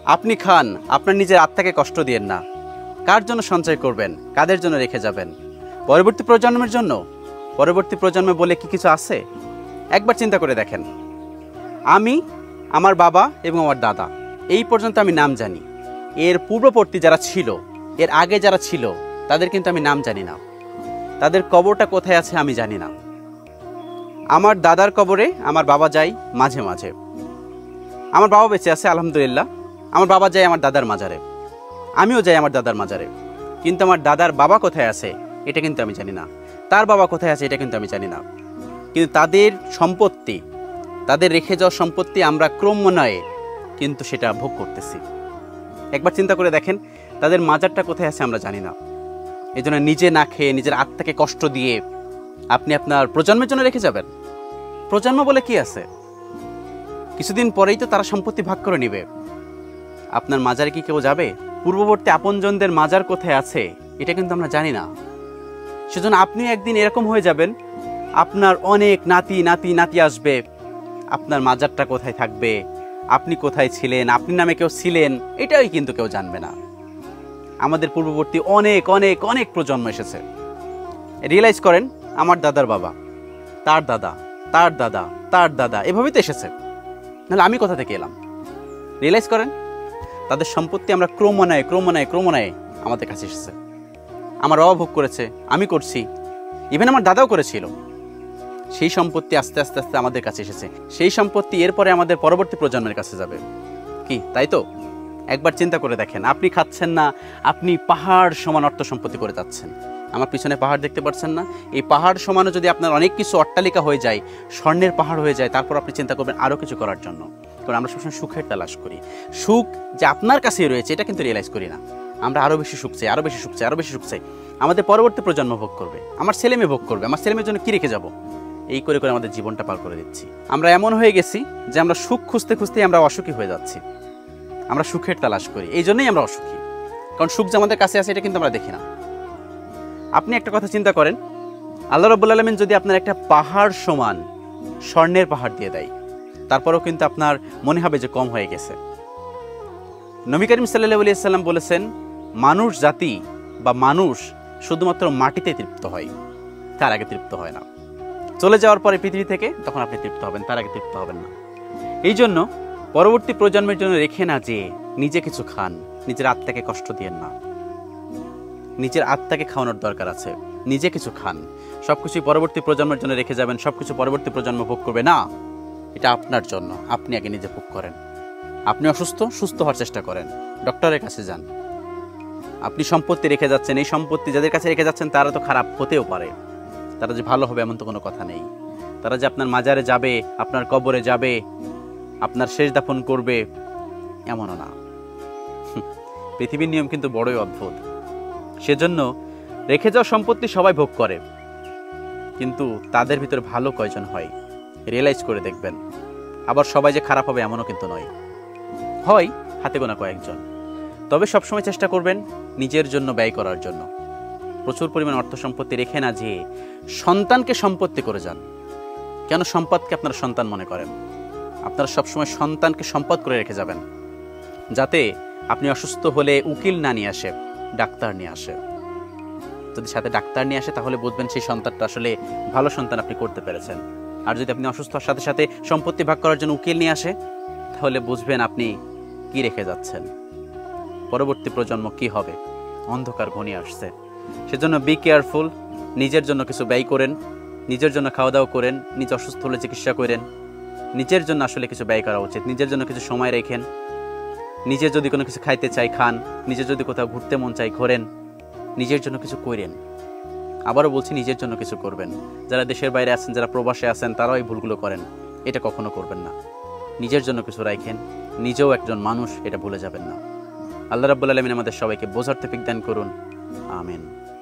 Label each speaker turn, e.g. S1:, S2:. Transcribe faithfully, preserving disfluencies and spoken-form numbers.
S1: আপনি খান, আপনার নিজের আত্মাকে কষ্ট দিয়েন না। কার জন্য সঞ্চয় করবেন, কাদের জন্য রেখে যাবেন? পরবর্তী প্রজন্মের জন্য? পরবর্তী প্রজন্মে বলে কি কিছু আছে? একবার চিন্তা করে দেখেন। আমি, আমার বাবা এবং আমার দাদা, এই পর্যন্ত আমি নাম জানি। এর পূর্ববর্তী যারা ছিল, এর আগে যারা ছিল, তাদের কিন্তু আমি নাম জানি না। তাদের কবরটা কোথায় আছে আমি জানি না। আমার দাদার কবরে আমার বাবা যায় মাঝে মাঝে। আমার বাবা বেঁচে আছে আলহামদুলিল্লাহ। আমার বাবা যায় আমার দাদার মাজারে, আমিও যাই আমার দাদার মাজারে। কিন্তু আমার দাদার বাবা কোথায় আছে এটা কিন্তু আমি জানি না। তার বাবা কোথায় আছে এটা কিন্তু আমি জানি না। কিন্তু তাদের সম্পত্তি, তাদের রেখে যাওয়া সম্পত্তি আমরা ক্রমান্বয়ে কিন্তু সেটা ভোগ করতেছি। একবার চিন্তা করে দেখেন, তাদের মাজারটা কোথায় আছে আমরা জানি না। এই জন্য নিজে না খেয়ে, নিজের আত্মাকে কষ্ট দিয়ে আপনি আপনার প্রজন্মের জন্য রেখে যাবেন? প্রজন্ম বলে কি আছে? কিছুদিন পরেই তো তারা সম্পত্তি ভাগ করে নেবে। আপনার মাজারে কি কেউ যাবে? পূর্ববর্তী আপনজনদের মাজার কোথায় আছে এটা কিন্তু আমরা জানি না। সেজন্য আপনি একদিন এরকম হয়ে যাবেন, আপনার অনেক নাতি নাতি নাতি আসবে, আপনার মাজারটা কোথায় থাকবে, আপনি কোথায় ছিলেন, আপনি নামে কেউ ছিলেন, এটাই কিন্তু কেউ জানবে না। আমাদের পূর্ববর্তী অনেক অনেক অনেক প্রজন্ম এসেছে। রিয়েলাইজ করেন, আমার দাদার বাবা, তার দাদা, তার দাদা, তার দাদা, এভাবেই তো এসেছে। নাহলে আমি কোথা থেকে এলাম? রিয়েলাইজ করেন, তাদের সম্পত্তি আমরা ক্রমান্বয়ে ক্রমান্বয়ে ক্রমান্বয়ে আমাদের কাছে এসেছে। আমার বাবা ভোগ করেছে, আমি করছি, ইভেন আমার দাদাও করেছিল। সেই সম্পত্তি আস্তে আস্তে আস্তে আমাদের কাছে এসেছে। সেই সম্পত্তি এরপরে আমাদের পরবর্তী প্রজন্মের কাছে যাবে। কি তাই তো? একবার চিন্তা করে দেখেন, আপনি খাচ্ছেন না, আপনি পাহাড় সমান অর্থ সম্পত্তি করে যাচ্ছেন। আমার পিছনে পাহাড় দেখতে পাচ্ছেন না? এই পাহাড় সমানও যদি আপনার অনেক কিছু অট্টালিকা হয়ে যায়, স্বর্ণের পাহাড় হয়ে যায়, তারপর আপনি চিন্তা করবেন আরও কিছু করার জন্য। কারণ আমরা সবসময় সুখের তালাশ করি। সুখ যে আপনার কাছেই রয়েছে এটা কিন্তু রিয়েলাইজ করি না। আমরা আরও বেশি সুখ চাই, আরও বেশি সুখ চাই, আরও বেশি সুখ চাই। আমাদের পরবর্তী প্রজন্ম ভোগ করবে, আমার ছেলে মেয়ে ভোগ করবে, আমার ছেলে মেয়ের জন্য কী রেখে যাব? এই করে করে আমাদের জীবনটা পার করে দিচ্ছি। আমরা এমন হয়ে গেছি যে আমরা সুখ খুঁজতে খুঁজতেই আমরা অসুখী হয়ে যাচ্ছি। আমরা সুখের তালাশ করি, এই জন্যই আমরা অসুখী। কারণ সুখ যে আমাদের কাছে আছে এটা কিন্তু আমরা দেখি না। আপনি একটা কথা চিন্তা করেন, আল্লাহ রাব্বুল আলামিন যদি আপনার একটা পাহাড় সমান স্বর্ণের পাহাড় দিয়ে দেয়, তারপরেও কিন্তু আপনার মনে হবে যে কম হয়ে গেছে। নবী করিম সাল্লাল্লাহু আলাইহি ওয়াসাল্লাম বলেছেন, মানুষ জাতি বা মানুষ শুধুমাত্র মাটিতে তৃপ্ত হয়, তার আগে তৃপ্ত হয় না। চলে যাওয়ার পরে পৃথিবী থেকে তখন আপনি তৃপ্ত হবেন, তার আগে তৃপ্ত হবেন না। এই জন্য পরবর্তী প্রজন্মের জন্য রেখে না যে নিজে কিছু খান, নিজের আত্মাকে কষ্ট দিয়েন না। নিজের আত্মাকে খাওয়ানোর দরকার আছে। নিজে কিছু খান, সবকিছু পরবর্তী প্রজন্মের জন্য রেখে যাবেন, সবকিছু পরবর্তী প্রজন্ম ভোগ করবে না। এটা আপনার জন্য, আপনি আগে নিজে ভোগ করেন। আপনি অসুস্থ, সুস্থ হওয়ার চেষ্টা করেন, ডক্টরের কাছে যান। আপনি সম্পত্তি রেখে যাচ্ছেন, এই সম্পত্তি যাদের কাছে রেখে যাচ্ছেন তারা তো খারাপ হতেও পারে, তারা যে ভালো হবে এমন তো কোনো কথা নেই। তারা যে আপনার মাজারে যাবে, আপনার কবরে যাবে, আপনার শেষ দাফন করবে এমনও না। পৃথিবীর নিয়ম কিন্তু বড়ই অদ্ভুত। সেজন্য রেখে যাওয়া সম্পত্তি সবাই ভোগ করে, কিন্তু তাদের ভিতরে ভালো কয়জন হয় রিয়েলাইজ করে দেখবেন। আবার সবাই যে খারাপ হবে এমনও কিন্তু নয়, হয় হাতে গোনা কয়েকজন। তবে সবসময় চেষ্টা করবেন নিজের জন্য ব্যয় করার জন্য। প্রচুর পরিমাণ অর্থ সম্পত্তি রেখে না যেয়ে সন্তানকে সম্পত্তি করে যান। কেন সম্পদকে আপনারা সন্তান মনে করেন? আপনারা সবসময় সন্তানকে সম্পদ করে রেখে যাবেন, যাতে আপনি অসুস্থ হলে উকিল না নিয়ে আসে, ডাক্তার নিয়ে আসে। যদি সাথে ডাক্তার নিয়ে আসে তাহলে বুঝবেন সেই সন্তানটা আসলে ভালো সন্তান আপনি করতে পেরেছেন। আর যদি আপনি অসুস্থ হওয়ার সাথে সাথে সম্পত্তি ভাগ করার জন্য উকিল নিয়ে আসে, তাহলে বুঝবেন আপনি কি রেখে যাচ্ছেন। পরবর্তী প্রজন্ম কি হবে? অন্ধকার ঘনিয়ে আসছে। সেজন্য বি কেয়ারফুল। নিজের জন্য কিছু ব্যয় করেন, নিজের জন্য খাওয়া দাওয়া করেন, নিজে অসুস্থ হলে চিকিৎসা করেন। নিজের জন্য আসলে কিছু ব্যয় করা উচিত। নিজের জন্য কিছু সময় রেখেন। নিজে যদি কোনো কিছু খাইতে চাই খান, নিজে যদি কোথাও ঘুরতে মন চাই ঘোরেন, নিজের জন্য কিছু করেন। আবারও বলছি, নিজের জন্য কিছু করবেন। যারা দেশের বাইরে আছেন, যারা প্রবাসে আছেন, তারাও এই ভুলগুলো করেন, এটা কখনো করবেন না। নিজের জন্য কিছু রাখেন, নিজেও একজন মানুষ, এটা ভুলে যাবেন না। আল্লাহ রাব্বুল আলামিন আমাদের সবাইকে বোঝার তৌফিক দান করুন। আমিন।